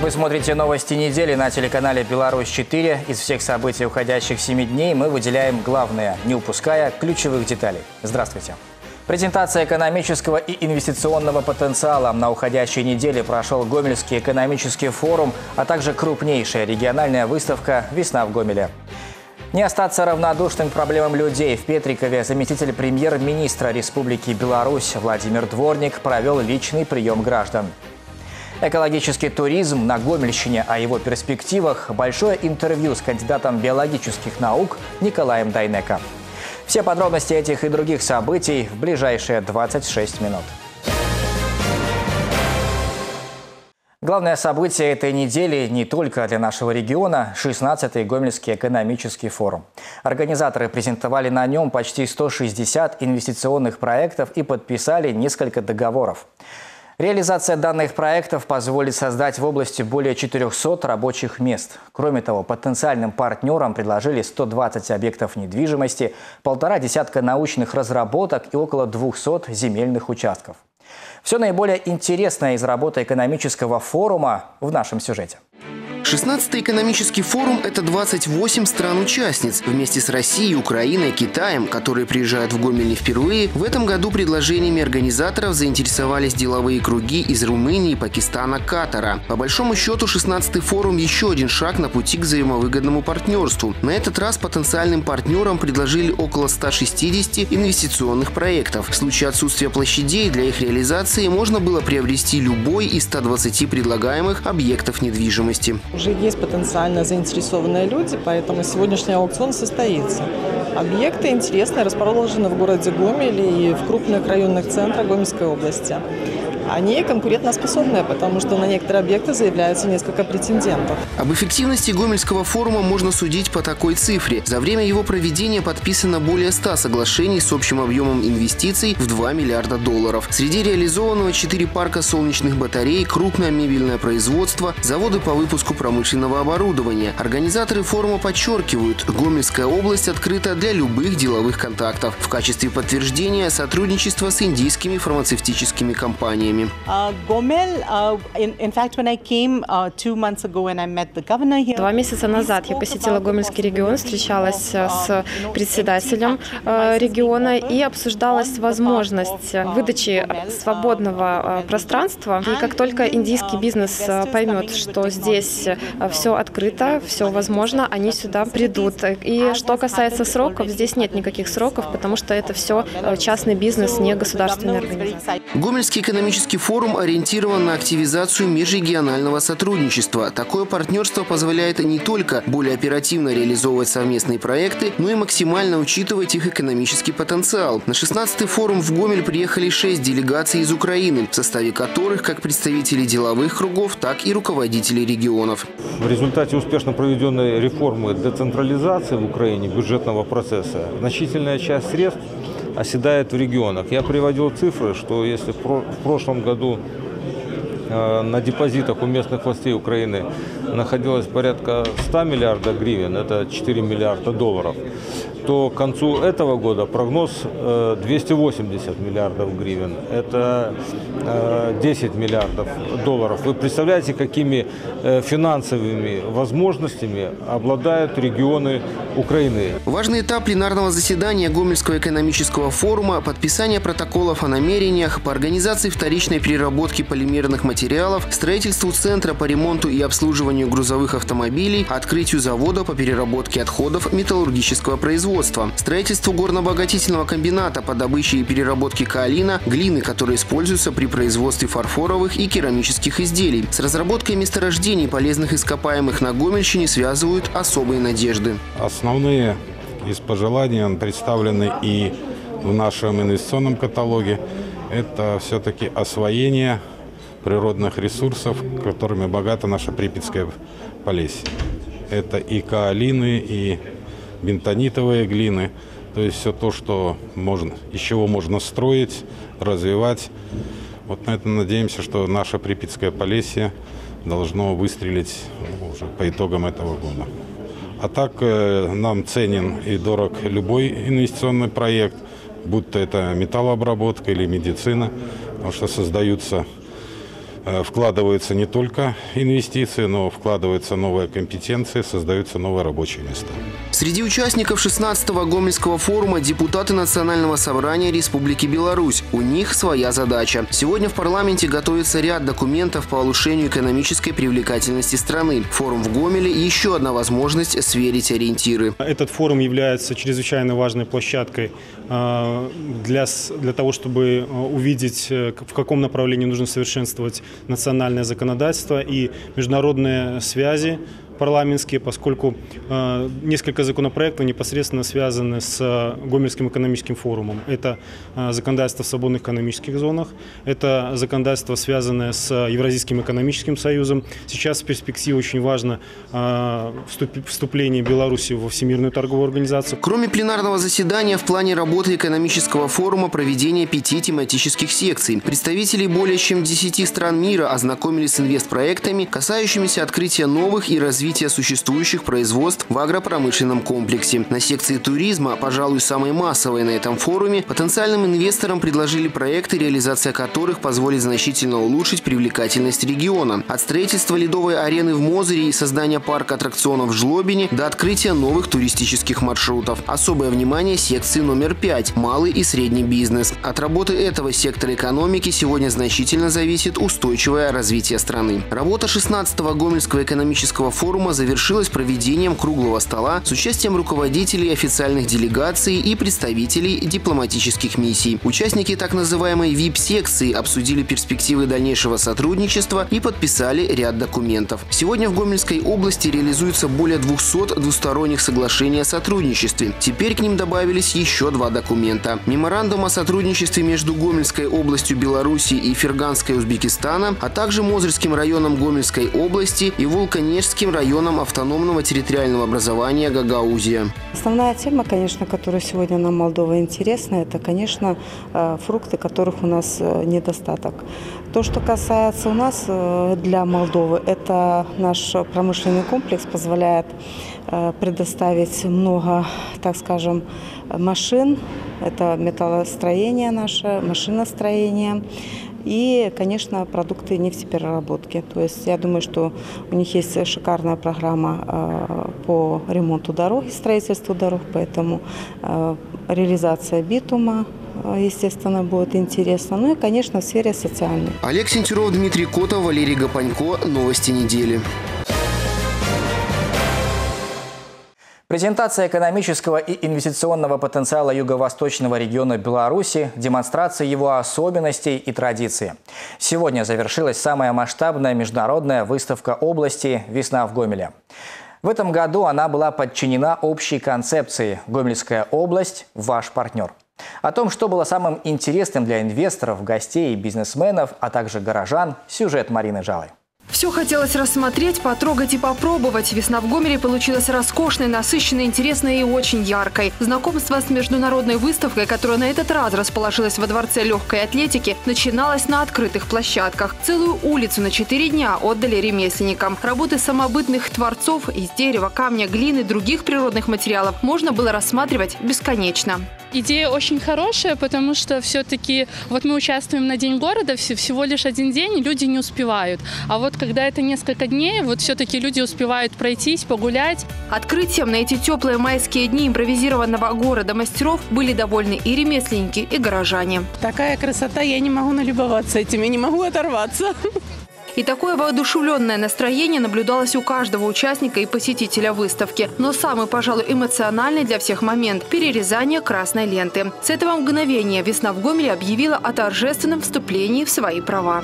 Вы смотрите новости недели на телеканале «Беларусь-4». Из всех событий уходящих 7 дней мы выделяем главное, не упуская ключевых деталей. Здравствуйте. Презентация экономического и инвестиционного потенциала на уходящей неделе прошел Гомельский экономический форум, а также крупнейшая региональная выставка «Весна в Гомеле». Не остаться равнодушным к проблемам людей в Петрикове заместитель премьер-министра Республики Беларусь Владимир Дворник провел личный прием граждан. Экологический туризм на Гомельщине, о его перспективах, большое интервью с кандидатом биологических наук Николаем Дайнеко. Все подробности этих и других событий в ближайшие 26 минут. Главное событие этой недели не только для нашего региона – 16-й Гомельский экономический форум. Организаторы презентовали на нем почти 160 инвестиционных проектов и подписали несколько договоров. Реализация данных проектов позволит создать в области более 400 рабочих мест. Кроме того, потенциальным партнерам предложили 120 объектов недвижимости, 1,5 десятка научных разработок и около 200 земельных участков. Все наиболее интересное из работы экономического форума в нашем сюжете. 16-й экономический форум – это 28 стран-участниц. Вместе с Россией, Украиной, Китаем, которые приезжают в Гомель не впервые, в этом году предложениями организаторов заинтересовались деловые круги из Румынии, Пакистана, Катара. По большому счету, 16-й форум – еще один шаг на пути к взаимовыгодному партнерству. На этот раз потенциальным партнерам предложили около 160 инвестиционных проектов. В случае отсутствия площадей для их реализации можно было приобрести любой из 120 предлагаемых объектов недвижимости. Уже есть потенциально заинтересованные люди, поэтому сегодняшний аукцион состоится. Объекты интересные, расположены в городе Гомеле и в крупных районных центрах Гомельской области. Они конкурентоспособные, потому что на некоторые объекты заявляются несколько претендентов. Об эффективности Гомельского форума можно судить по такой цифре. За время его проведения подписано более 100 соглашений с общим объемом инвестиций в $2 миллиарда. Среди реализованного 4 парка солнечных батарей, крупное мебельное производство, заводы по выпуску промышленного оборудования. Организаторы форума подчеркивают, Гомельская область открыта для любых деловых контактов. В качестве подтверждения сотрудничество с индийскими фармацевтическими компаниями. 2 месяца назад я посетила Гомельский регион, встречалась с председателем региона и обсуждалась возможность выдачи свободного пространства. И как только индийский бизнес поймет, что здесь все открыто, все возможно, они сюда придут. И что касается сроков, здесь нет никаких сроков, потому что это все частный бизнес, не государственная организация. Гомельский экономический форум ориентирован на активизацию межрегионального сотрудничества. Такое партнерство позволяет не только более оперативно реализовывать совместные проекты, но и максимально учитывать их экономический потенциал. На 16-й форум в Гомель приехали 6 делегаций из Украины, в составе которых как представители деловых кругов, так и руководители регионов. В результате успешно проведенной реформы децентрализации в Украине бюджетного процесса значительная часть средств оседает в регионах. Я приводил цифры, что если в прошлом году на депозитах у местных властей Украины находилось порядка 100 миллиардов гривен, это 4 миллиарда долларов, то к концу этого года прогноз 280 миллиардов гривен, это 10 миллиардов долларов. Вы представляете, какими финансовыми возможностями обладают регионы Украины? Важный этап пленарного заседания Гомельского экономического форума – подписание протоколов о намерениях по организации вторичной переработки полимерных материалов, строительству центра по ремонту и обслуживанию грузовых автомобилей, открытию завода по переработке отходов металлургического производства, строительству горно-обогатительного комбината по добыче и переработке каолина, глины, которая используется при производстве фарфоровых и керамических изделий. С разработкой месторождений полезных ископаемых на Гомельщине связывают особые надежды. Основные из пожеланий представлены и в нашем инвестиционном каталоге. Это все-таки освоение природных ресурсов, которыми богата наша Припятская Полесье. Это и каолины, и бентонитовые глины, то есть все то, что можно, из чего можно строить, развивать. Вот на это надеемся, что наша Припятское Полесье должно выстрелить уже по итогам этого года. А так нам ценен и дорог любой инвестиционный проект, будь то это металлообработка или медицина, потому что создаются вкладываются не только инвестиции, но вкладываются новые компетенции, создаются новые рабочие места. Среди участников 16-го Гомельского форума депутаты Национального собрания Республики Беларусь. У них своя задача. Сегодня в парламенте готовится ряд документов по улучшению экономической привлекательности страны. Форум в Гомеле – еще одна возможность сверить ориентиры. Этот форум является чрезвычайно важной площадкой для того, чтобы увидеть, в каком направлении нужно совершенствовать национальное законодательство и международные связи парламентские, поскольку несколько законопроектов непосредственно связаны с Гомельским экономическим форумом. Это законодательство в свободных экономических зонах, это законодательство, связанное с Евразийским экономическим союзом. Сейчас в перспективе очень важно вступление Беларуси во Всемирную торговую организацию. Кроме пленарного заседания, в плане работы экономического форума проведение 5 тематических секций. Представители более чем 10 стран мира ознакомились с инвестпроектами, касающимися открытия новых и развития существующих производств в агропромышленном комплексе. На секции туризма, пожалуй, самой массовой на этом форуме, потенциальным инвесторам предложили проекты, реализация которых позволит значительно улучшить привлекательность региона. От строительства ледовой арены в Мозыре и создания парка аттракционов в Жлобине до открытия новых туристических маршрутов. Особое внимание секции номер 5 – малый и средний бизнес. От работы этого сектора экономики сегодня значительно зависит устойчивое развитие страны. Работа 16-го Гомельского экономического форума завершилась проведением круглого стола с участием руководителей официальных делегаций и представителей дипломатических миссий. Участники так называемой VIP-секции обсудили перспективы дальнейшего сотрудничества и подписали ряд документов. Сегодня в Гомельской области реализуется более 200 двусторонних соглашений о сотрудничестве. Теперь к ним добавились еще 2 документа. Меморандум о сотрудничестве между Гомельской областью Беларуси и Ферганской Узбекистана, а также Мозырским районом Гомельской области и Вулканежским районом автономного территориального образования Гагаузия. Основная тема, конечно, которая сегодня нам Молдова интересна, это, конечно, фрукты, которых у нас недостаток. То, что касается у нас для Молдовы, это наш промышленный комплекс позволяет предоставить много, так скажем, машин. Это металлостроение наше, машиностроение. И, конечно, продукты нефтепереработки. То есть я думаю, что у них есть шикарная программа по ремонту дорог и строительству дорог, поэтому реализация битума, естественно, будет интересно. Ну и, конечно, в сфере социальной. Олег Сентюров, Дмитрий Котов, Валерий Гапанько. Новости недели. Презентация экономического и инвестиционного потенциала юго-восточного региона Беларуси, демонстрация его особенностей и традиций. Сегодня завершилась самая масштабная международная выставка области «Весна в Гомеле». В этом году она была подчинена общей концепции «Гомельская область – ваш партнер». О том, что было самым интересным для инвесторов, гостей и бизнесменов, а также горожан, сюжет Марины Жалой. Все хотелось рассмотреть, потрогать и попробовать. Весна в Гомеле получилась роскошной, насыщенной, интересной и очень яркой. Знакомство с международной выставкой, которая на этот раз расположилась во Дворце легкой атлетики, начиналось на открытых площадках. Целую улицу на 4 дня отдали ремесленникам. Работы самобытных творцов из дерева, камня, глины, других природных материалов можно было рассматривать бесконечно. Идея очень хорошая, потому что все-таки вот мы участвуем на День города, всего лишь один день, и люди не успевают. А вот когда это несколько дней, вот все-таки люди успевают пройтись, погулять. Открытием на эти теплые майские дни импровизированного города мастеров были довольны и ремесленники, и горожане. Такая красота, я не могу налюбоваться этим, я не могу оторваться. И такое воодушевленное настроение наблюдалось у каждого участника и посетителя выставки. Но самый, пожалуй, эмоциональный для всех момент – перерезание красной ленты. С этого мгновения «Весна в Гомеле» объявила о торжественном вступлении в свои права.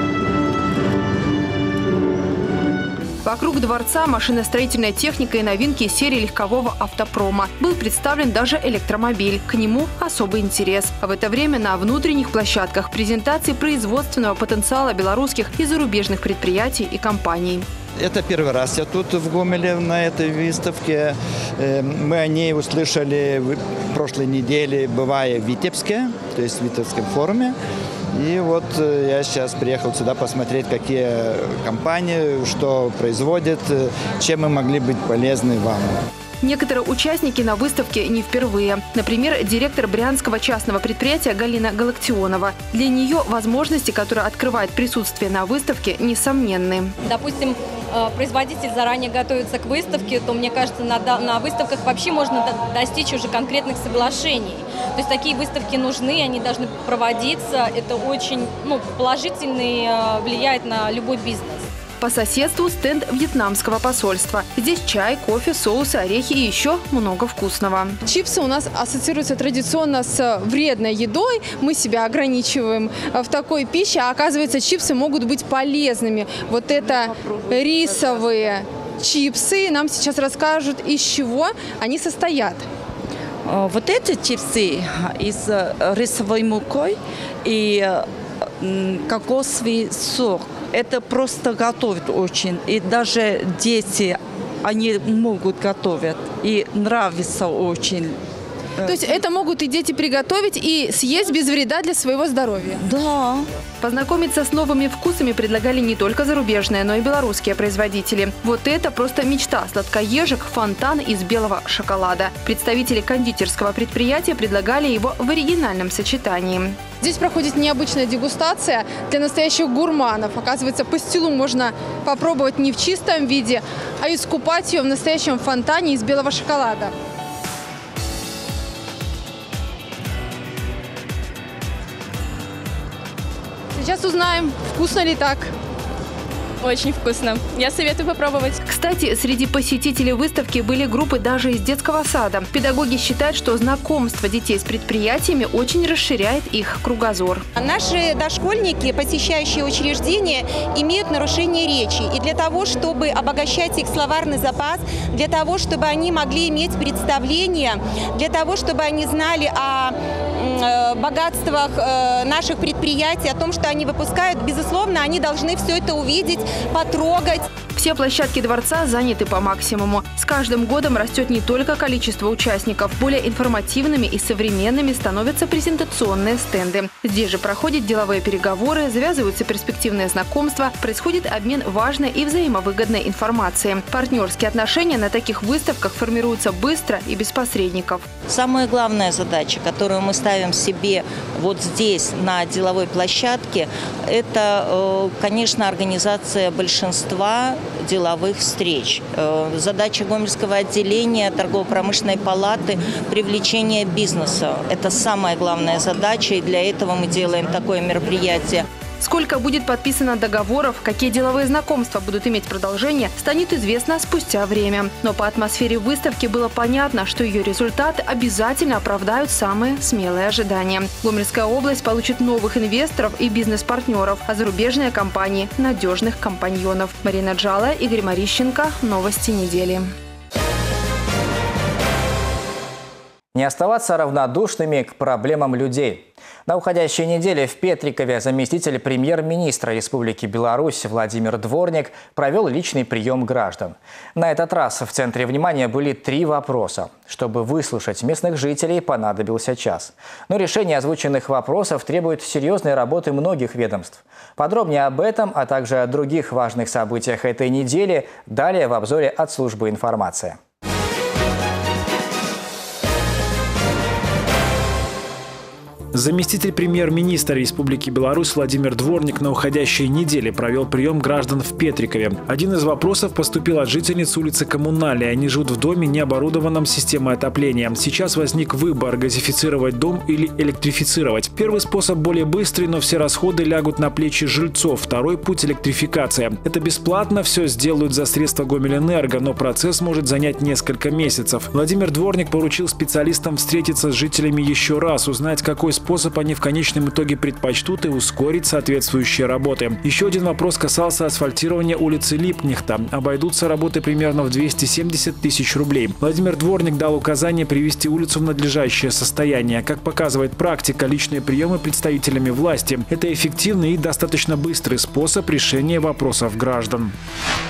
Вокруг дворца машиностроительная техника и новинки из серии легкового автопрома. Был представлен даже электромобиль. К нему особый интерес. А в это время на внутренних площадках презентации производственного потенциала белорусских и зарубежных предприятий и компаний. Это первый раз я тут в Гомеле на этой выставке. Мы о ней услышали в прошлой неделе, бывая в Витебске, то есть в Витебском форуме. И вот я сейчас приехал сюда посмотреть, какие компании, что производят, чем мы могли быть полезны вам. Некоторые участники на выставке не впервые. Например, директор брянского частного предприятия Галина Галактионова. Для нее возможности, которые открывает присутствие на выставке, несомненны. Допустим, производитель заранее готовится к выставке, то, мне кажется, на выставках вообще можно достичь уже конкретных соглашений. То есть такие выставки нужны, они должны проводиться. Это очень положительно влияет на любой бизнес. По соседству стенд вьетнамского посольства. Здесь чай, кофе, соусы, орехи и еще много вкусного. Чипсы у нас ассоциируются традиционно с вредной едой. Мы себя ограничиваем в такой пище, а оказывается, чипсы могут быть полезными. Вот это рисовые чипсы. Нам сейчас расскажут, из чего они состоят. Вот эти чипсы из рисовой мукой и кокосовый сок. Это просто готовят очень. И даже дети, они могут готовить. И нравится очень. То есть это могут и дети приготовить и съесть без вреда для своего здоровья? Да. Познакомиться с новыми вкусами предлагали не только зарубежные, но и белорусские производители. Вот это просто мечта. Сладкоежек фонтан из белого шоколада. Представители кондитерского предприятия предлагали его в оригинальном сочетании. Здесь проходит необычная дегустация для настоящих гурманов. Оказывается, пастилу можно попробовать не в чистом виде, а искупать ее в настоящем фонтане из белого шоколада. Сейчас узнаем, вкусно ли так. Очень вкусно. Я советую попробовать. Кстати, среди посетителей выставки были группы даже из детского сада. Педагоги считают, что знакомство детей с предприятиями очень расширяет их кругозор. Наши дошкольники, посещающие учреждения, имеют нарушение речи. И для того, чтобы обогащать их словарный запас, для того, чтобы они могли иметь представление, для того, чтобы они знали о богатствах наших предприятий, о том, что они выпускают, безусловно, они должны все это увидеть, потрогать. Все площадки дворца заняты по максимуму. С каждым годом растет не только количество участников. Более информативными и современными становятся презентационные стенды. Здесь же проходят деловые переговоры, завязываются перспективные знакомства, происходит обмен важной и взаимовыгодной информацией. Партнерские отношения на таких выставках формируются быстро и без посредников. Самая главная задача, которую мы ставим себе вот здесь, на деловой площадке, это, конечно, организация большинства деловых встреч. Задача Гомельского отделения торгово-промышленной палаты – привлечение бизнеса. Это самая главная задача, и для этого мы делаем такое мероприятие. Сколько будет подписано договоров, какие деловые знакомства будут иметь продолжение, станет известно спустя время. Но по атмосфере выставки было понятно, что ее результаты обязательно оправдают самые смелые ожидания. Гомельская область получит новых инвесторов и бизнес-партнеров, а зарубежные компании – надежных компаньонов. Марина Джала, Игорь Марищенко. Новости недели. Не оставаться равнодушными к проблемам людей. На уходящей неделе в Петрикове заместитель премьер-министра Республики Беларусь Владимир Дворник провел личный прием граждан. На этот раз в центре внимания были 3 вопроса. Чтобы выслушать местных жителей, понадобился час. Но решение озвученных вопросов требует серьезной работы многих ведомств. Подробнее об этом, а также о других важных событиях этой недели далее в обзоре от службы информации. Заместитель премьер-министра Республики Беларусь Владимир Дворник на уходящей неделе провел прием граждан в Петрикове. Один из вопросов поступил от жительниц улицы Коммунальной. Они живут в доме, не оборудованном системой отопления. Сейчас возник выбор – газифицировать дом или электрифицировать. Первый способ более быстрый, но все расходы лягут на плечи жильцов. Второй путь – электрификация. Это бесплатно, все сделают за средства Гомельэнерго, но процесс может занять несколько месяцев. Владимир Дворник поручил специалистам встретиться с жителями еще раз, узнать, какой способ они в конечном итоге предпочтут и ускорить соответствующие работы. Еще один вопрос касался асфальтирования улицы Липкнехта. Обойдутся работы примерно в 270 тысяч рублей. Владимир Дворник дал указание привести улицу в надлежащее состояние. Как показывает практика, личные приемы представителями власти – это эффективный и достаточно быстрый способ решения вопросов граждан.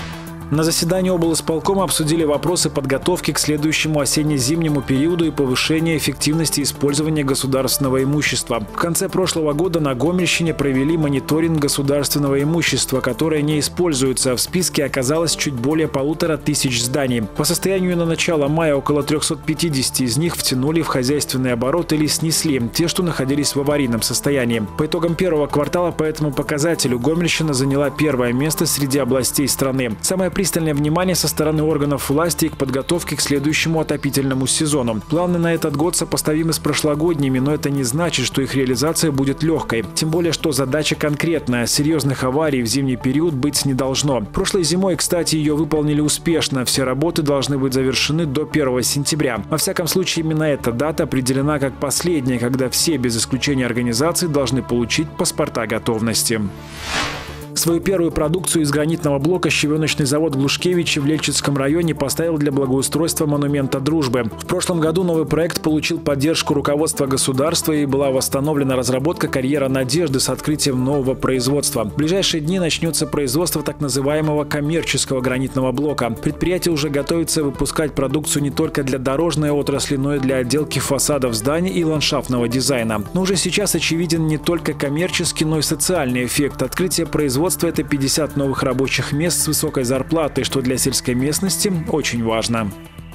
На заседании облисполкома обсудили вопросы подготовки к следующему осенне-зимнему периоду и повышения эффективности использования государственного имущества. В конце прошлого года на Гомельщине провели мониторинг государственного имущества, которое не используется. В списке оказалось чуть более 1500 зданий. По состоянию на начало мая около 350 из них втянули в хозяйственный оборот или снесли, те, что находились в аварийном состоянии. По итогам первого квартала по этому показателю Гомельщина заняла первое место среди областей страны. Самое пристальное внимание со стороны органов власти к подготовке к следующему отопительному сезону. Планы на этот год сопоставимы с прошлогодними, но это не значит, что их реализация будет легкой. Тем более, что задача конкретная. Серьезных аварий в зимний период быть не должно. Прошлой зимой, кстати, ее выполнили успешно. Все работы должны быть завершены до 1 сентября. Во всяком случае, именно эта дата определена как последняя, когда все, без исключения организаций, должны получить паспорта готовности. Свою первую продукцию из гранитного блока щебеночный завод в Глушкевиче в Лельчицком районе поставил для благоустройства монумента дружбы. В прошлом году новый проект получил поддержку руководства государства и была восстановлена разработка карьера «Надежды» с открытием нового производства. В ближайшие дни начнется производство так называемого коммерческого гранитного блока. Предприятие уже готовится выпускать продукцию не только для дорожной отрасли, но и для отделки фасадов зданий и ландшафтного дизайна. Но уже сейчас очевиден не только коммерческий, но и социальный эффект. Открытие производства – это 50 новых рабочих мест с высокой зарплатой, что для сельской местности очень важно.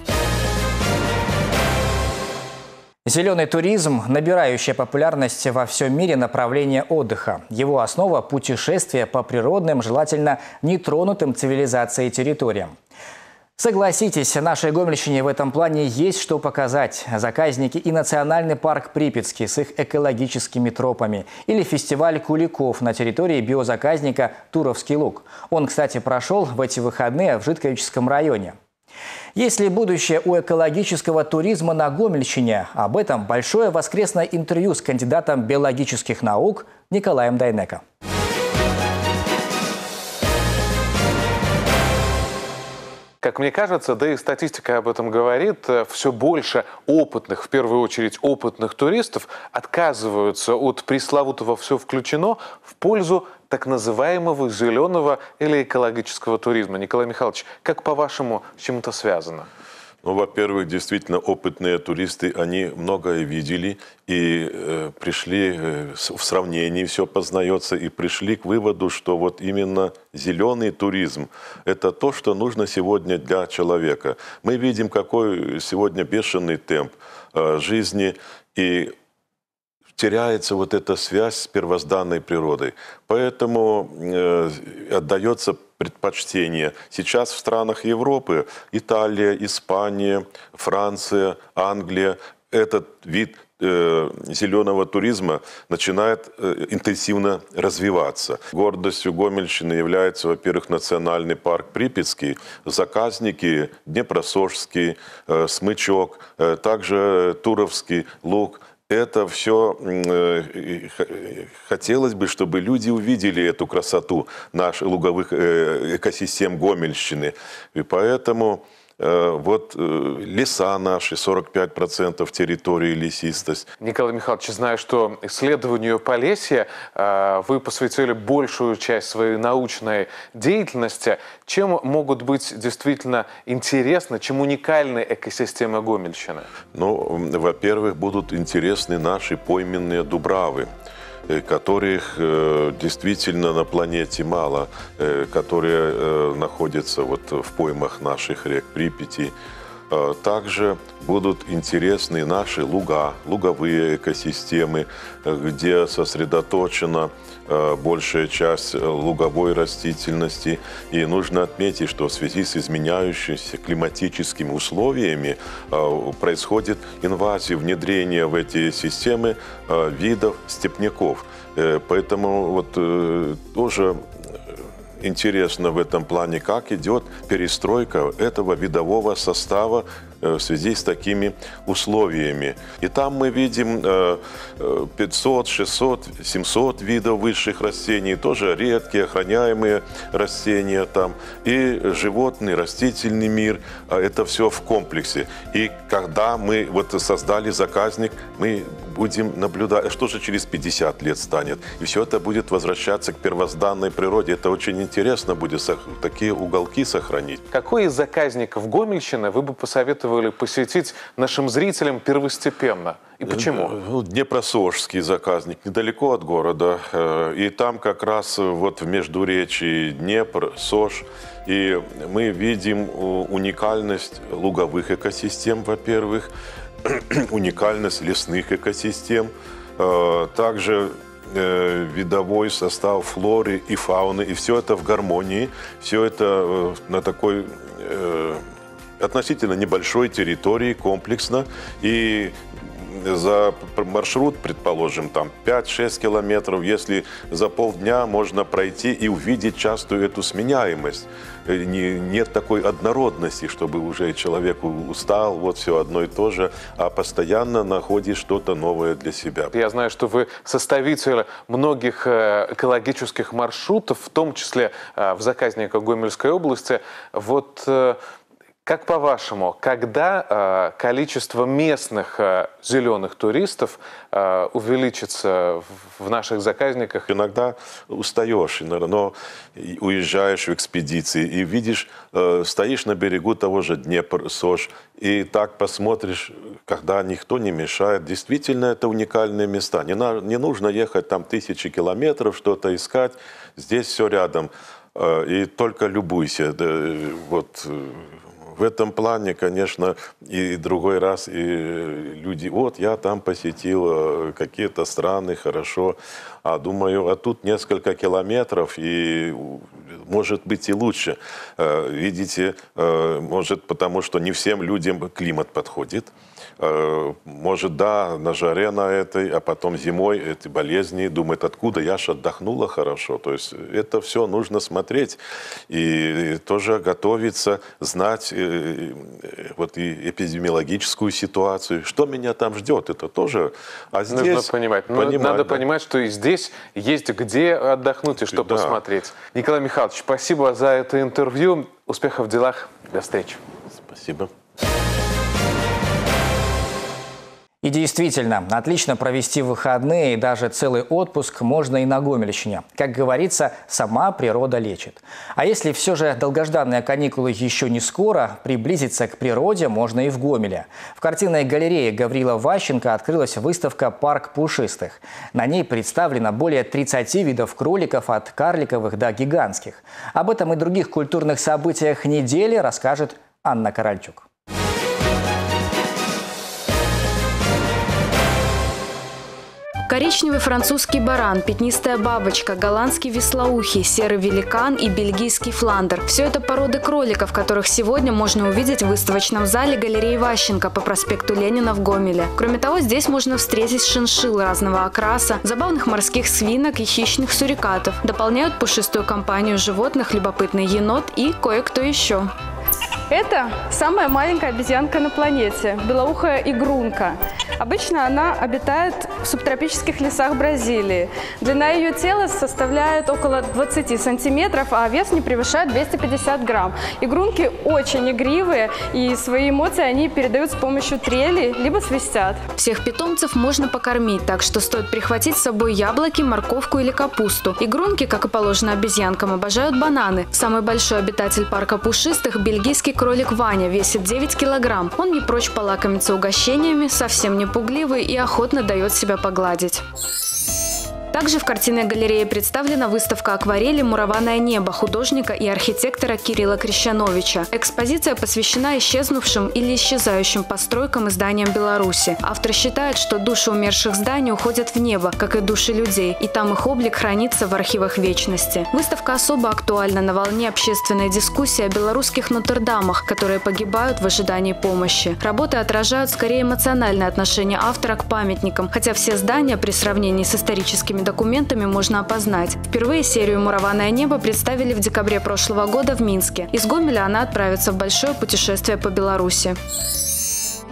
Зеленый туризм – набирающая популярность во всем мире направление отдыха. Его основа – путешествия по природным, желательно нетронутым цивилизацией территориям. Согласитесь, нашей Гомельщине в этом плане есть что показать. Заказники и национальный парк Припятский с их экологическими тропами. Или фестиваль куликов на территории биозаказника Туровский луг. Он, кстати, прошел в эти выходные в Житковическом районе. Есть ли будущее у экологического туризма на Гомельщине? Об этом большое воскресное интервью с кандидатом биологических наук Николаем Дайнеко. Как мне кажется, да и статистика об этом говорит, все больше опытных, в первую очередь опытных туристов отказываются от пресловутого «все включено» в пользу так называемого зеленого или экологического туризма. Николай Михайлович, как по-вашему, с чем это связано? Ну, во-первых, действительно, опытные туристы, они многое видели и пришли в сравнении, все познается, и пришли к выводу, что вот именно зеленый туризм – это то, что нужно сегодня для человека. Мы видим, какой сегодня бешеный темп жизни, и теряется вот эта связь с первозданной природой. Поэтому отдается предпочтение. Сейчас в странах Европы, Италия, Испания, Франция, Англия, этот вид зеленого туризма начинает интенсивно развиваться. Гордостью Гомельщины является, во-первых, национальный парк Припятский, заказники Днепросожский, Смычок, также Туровский луг. Это все хотелось бы, чтобы люди увидели эту красоту наших луговых экосистем Гомельщины. И поэтому вот леса наши, 45% территории лесистость. Николай Михайлович, знаю, что исследованию Полесья вы посвятили большую часть своей научной деятельности. Чем могут быть действительно интересны, чем уникальны экосистемы Гомельщины? Ну, во-первых, будут интересны наши пойменные дубравы, которых действительно на планете мало, которые находятся вот в поймах наших рек Припяти. Также будут интересны наши луга, луговые экосистемы, где сосредоточена большая часть луговой растительности. И нужно отметить, что в связи с изменяющимися климатическими условиями происходит инвазия, внедрение в эти системы видов степняков. Поэтому вот тоже интересно в этом плане, как идет перестройка этого видового состава в связи с такими условиями. И там мы видим 500, 600, 700 видов высших растений, тоже редкие, охраняемые растения там, и животный, растительный мир. Это все в комплексе. И когда мы вот создали заказник, мы будем наблюдать, что же через 50 лет станет. И все это будет возвращаться к первозданной природе. Это очень интересно будет такие уголки сохранить. Какой из заказников Гомельщины вы бы посоветовали посетить нашим зрителям первостепенно? И почему? Днепросожский заказник, недалеко от города. И там как раз вот в междуречии Днепр, Сож. И мы видим уникальность луговых экосистем, во-первых, уникальность лесных экосистем, также видовой состав флоры и фауны. И все это в гармонии, все это на такой относительно небольшой территории, комплексно. И за маршрут, предположим, там 5-6 километров, если за полдня можно пройти и увидеть частую эту сменяемость. Нет такой однородности, чтобы уже человек устал, вот все одно и то же, а постоянно находишь что-то новое для себя. Я знаю, что вы составитель многих экологических маршрутов, в том числе в заказниках Гомельской области. Вот как по-вашему, когда количество местных зеленых туристов увеличится в наших заказниках? Иногда устаешь, но уезжаешь в экспедиции и видишь, стоишь на берегу того же Днепр, Сож, и так посмотришь, когда никто не мешает. Действительно, это уникальные места. Не нужно ехать там тысячи километров, что-то искать. Здесь все рядом. И только любуйся. Вот. В этом плане, конечно, и другой раз и люди, вот я там посетил какие-то страны, хорошо, а думаю, а тут несколько километров, и может быть и лучше. Видите, может потому, что не всем людям климат подходит. Может, да, на жаре на этой, а потом зимой эти болезни, думает, откуда я ж отдохнула хорошо. То есть это все нужно смотреть и тоже готовиться, знать вот и эпидемиологическую ситуацию, что меня там ждет, это тоже. А здесь нужно понимать. Надо понимать, что и здесь есть где отдохнуть и что посмотреть. Николай Михайлович, спасибо за это интервью. Успехов в делах. До встречи. Спасибо. И действительно, отлично провести выходные и даже целый отпуск можно и на Гомельщине. Как говорится, сама природа лечит. А если все же долгожданные каникулы еще не скоро, приблизиться к природе можно и в Гомеле. В картинной галерее Гаврила Ващенко открылась выставка «Парк пушистых». На ней представлено более 30 видов кроликов от карликовых до гигантских. Об этом и других культурных событиях недели расскажет Анна Корольчук. Коричневый французский баран, пятнистая бабочка, голландский вислоухий, серый великан и бельгийский фландер – все это породы кроликов, которых сегодня можно увидеть в выставочном зале галереи Ващенко по проспекту Ленина в Гомеле. Кроме того, здесь можно встретить шиншилл разного окраса, забавных морских свинок и хищных сурикатов. Дополняют пушистую компанию животных любопытный енот и кое-кто еще. Это самая маленькая обезьянка на планете – белоухая игрунка. Обычно она обитает в субтропических лесах Бразилии. Длина ее тела составляет около 20 сантиметров, а вес не превышает 250 грамм. Игрунки очень игривые, и свои эмоции они передают с помощью трели, либо свистят. Всех питомцев можно покормить, так что стоит прихватить с собой яблоки, морковку или капусту. Игрунки, как и положено обезьянкам, обожают бананы. Самый большой обитатель парка пушистых – бельгийский кролик Ваня, весит 9 килограмм. Он не прочь полакомиться угощениями, совсем не пугливый и охотно дает себя погладить. Также в картинной галерее представлена выставка акварели «Мурованное небо» художника и архитектора Кирилла Крещановича. Экспозиция посвящена исчезнувшим или исчезающим постройкам и зданиям Беларуси. Автор считает, что души умерших зданий уходят в небо, как и души людей, и там их облик хранится в архивах вечности. Выставка особо актуальна на волне общественной дискуссии о белорусских Нотр-Дамах, которые погибают в ожидании помощи. Работы отражают скорее эмоциональное отношение автора к памятникам, хотя все здания при сравнении с историческими документами можно опознать. Впервые серию «Мурованное небо» представили в декабре прошлого года в Минске. Из Гомеля она отправится в большое путешествие по Беларуси.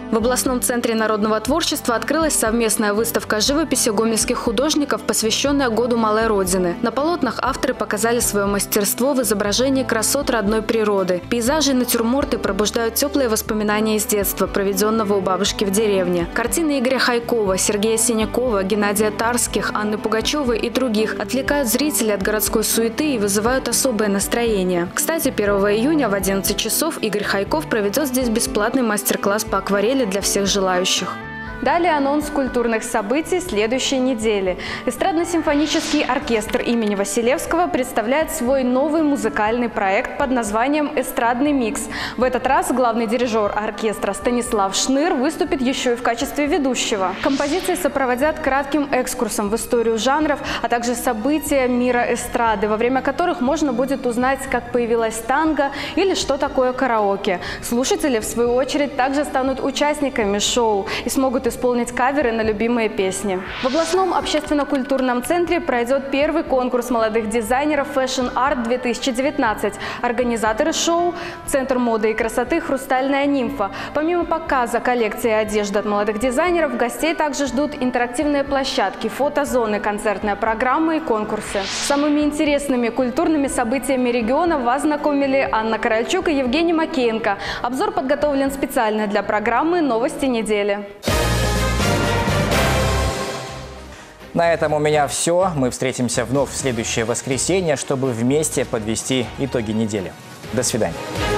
В областном центре народного творчества открылась совместная выставка живописи гомельских художников, посвященная Году Малой Родины. На полотнах авторы показали свое мастерство в изображении красот родной природы. Пейзажи и натюрморты пробуждают теплые воспоминания из детства, проведенного у бабушки в деревне. Картины Игоря Хайкова, Сергея Синякова, Геннадия Тарских, Анны Пугачевой и других отвлекают зрителей от городской суеты и вызывают особое настроение. Кстати, 1 июня в 11 часов Игорь Хайков проведет здесь бесплатный мастер-класс по акварели для всех желающих. Далее анонс культурных событий следующей недели. Эстрадно-симфонический оркестр имени Василевского представляет свой новый музыкальный проект под названием «Эстрадный микс». В этот раз главный дирижер оркестра Станислав Шныр выступит еще и в качестве ведущего. Композиции сопроводят кратким экскурсом в историю жанров, а также события мира эстрады, во время которых можно будет узнать, как появилась танго или что такое караоке. Слушатели, в свою очередь, также станут участниками шоу и смогут исполнить каверы на любимые песни. В областном общественно-культурном центре пройдет первый конкурс молодых дизайнеров Fashion Art 2019. Организаторы шоу – Центр моды и красоты «Хрустальная нимфа». Помимо показа коллекции одежды от молодых дизайнеров, гостей также ждут интерактивные площадки, фотозоны, концертная программа и конкурсы. С самыми интересными культурными событиями региона вас знакомили Анна Корольчук и Евгений Макеенко. Обзор подготовлен специально для программы «Новости недели». На этом у меня все. Мы встретимся вновь в следующее воскресенье, чтобы вместе подвести итоги недели. До свидания.